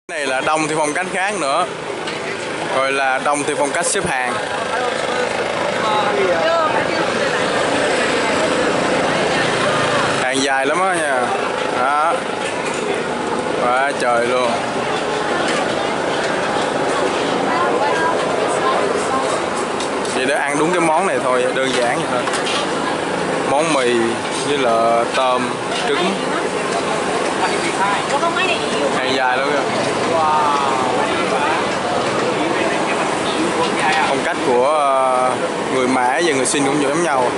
Này là đông theo phong cách khác nữa, gọi là đông theo phong cách xếp hàng. Hàng dài lắm á nha. Đó. Quá trời luôn. Chỉ để ăn đúng cái món này thôi, đơn giản vậy thôi. Món mì với là tôm, trứng. Hàng dài luôn kìa. Phong cách của người Mã và người Sinh cũng giống nhau.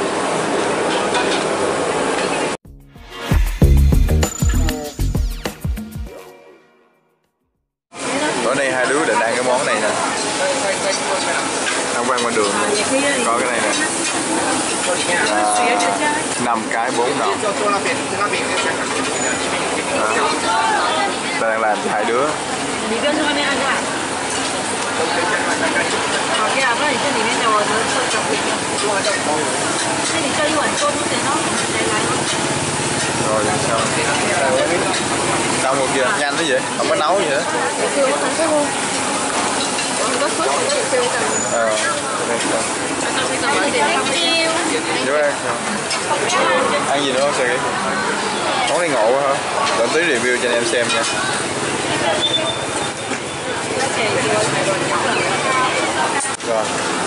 Ở đây hai đứa định ăn cái món này nè. Tham quan qua đường này. Có cái này nè. 5 cái 4 đồng. Ta đang làm cho hai đứa. Rồi sao? Sao một kia nhanh thế vậy? Không có nấu gì hết. Ăn gì nữa không Sài? Món này ngộ quá hả? Đợi tí review cho anh em xem nha. Rồi.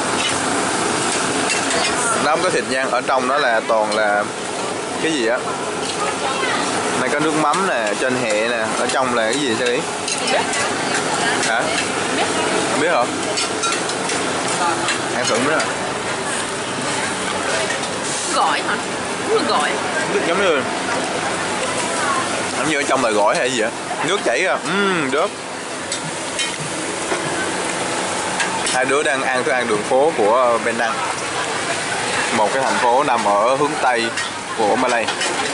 Nó không có thịt nha, ở trong đó là toàn là cái gì á. Này có nước mắm nè, trên hẹ nè, ở trong là cái gì Sài? Hả? Không biết hả? Ăn thử mới rồi. Gỏi hả? Đúng là gỏi. Giống như ở trong là gỏi hay gì vậy? Nước chảy ra, đớp. Hai đứa đang ăn thức ăn đường phố của Penang, một cái thành phố nằm ở hướng Tây của Malay.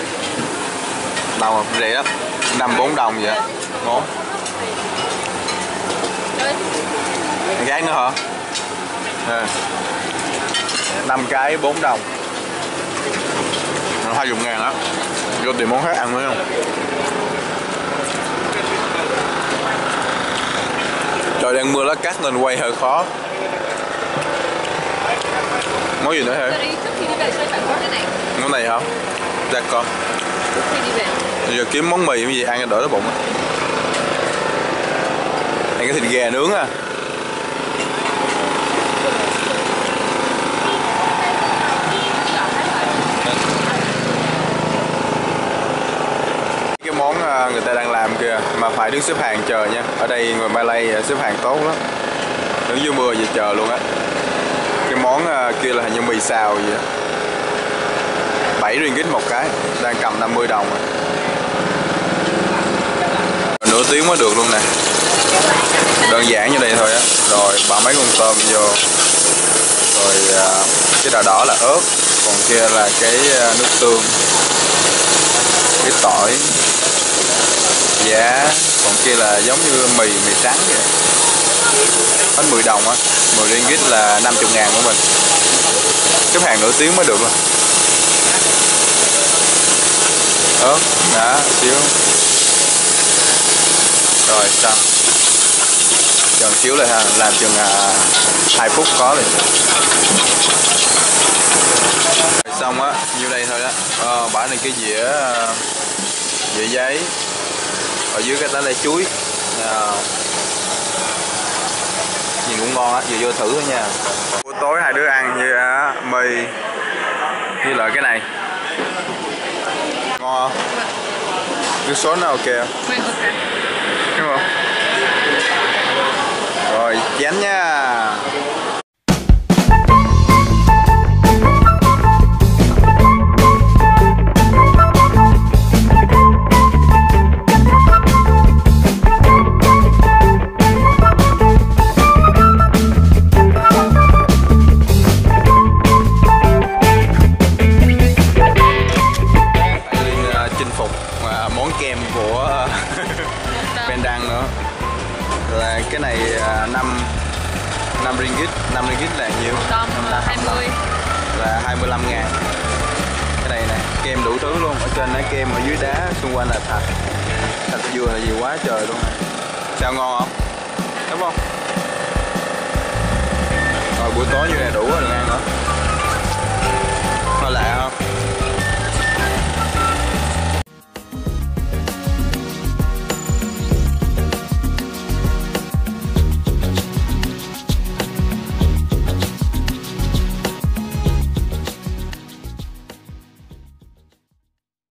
Đâu rẻ lắm, 5-4 đồng vậy. Ngon. Gái nữa hả? 5 cái 4 đồng. 20.000 á. Vô tìm món khác ăn nữa không? Trời đang mưa lá cát nên quay hơi khó. Món gì nữa hả? Món này hả? Ra con. Giờ kiếm món mì cái gì ăn cho đỡ đói bụng á. Ăn cái thịt gà nướng à. Cái món người ta đang làm kìa mà phải đứng xếp hàng chờ nha. Ở đây người Malay xếp hàng tốt lắm. Đứng dưới mưa vậy chờ luôn á. Cái món kia là hình như mì xào gì á. 7 ringgit một cái, đang cầm 50 đồng rồi. Nửa tiếng mới được luôn nè. Đơn giản như đây thôi á. Rồi bỏ mấy con tôm vô. Rồi cái đỏ đỏ là ớt, còn kia là cái nước tương, cái tỏi, giá, còn kia là giống như mì trắng vậy. Hết 10 đồng á, 10 ringgit là 50.000 của mình. Xếp hàng nửa tiếng mới được luôn. Ớt, đã, xíu. Rồi xong. Chừng xíu lại ha, làm chừng 2 phút có liền. Xong á, nhiêu đây thôi đó. Bả này cái dĩa giấy. Ở dưới cái lá lê chuối. Nhìn cũng ngon á, vừa vô thử thôi nha. Buổi tối hai đứa ăn như mì như là cái này. Ngon không? Nước sốt nó ok không? Đúng không? Rồi, chén nha. Món kem của Penang nữa là cái này 5 ringgit, 5 ringgit là nhiêu? 20 là 25.000. Cái này nè, kem đủ thứ luôn, ở trên là kem, ở dưới đá, xung quanh là thạch dừa là gì quá trời luôn. Sao ngon không? Đúng không? Rồi buổi tối như này đủ rồi nè.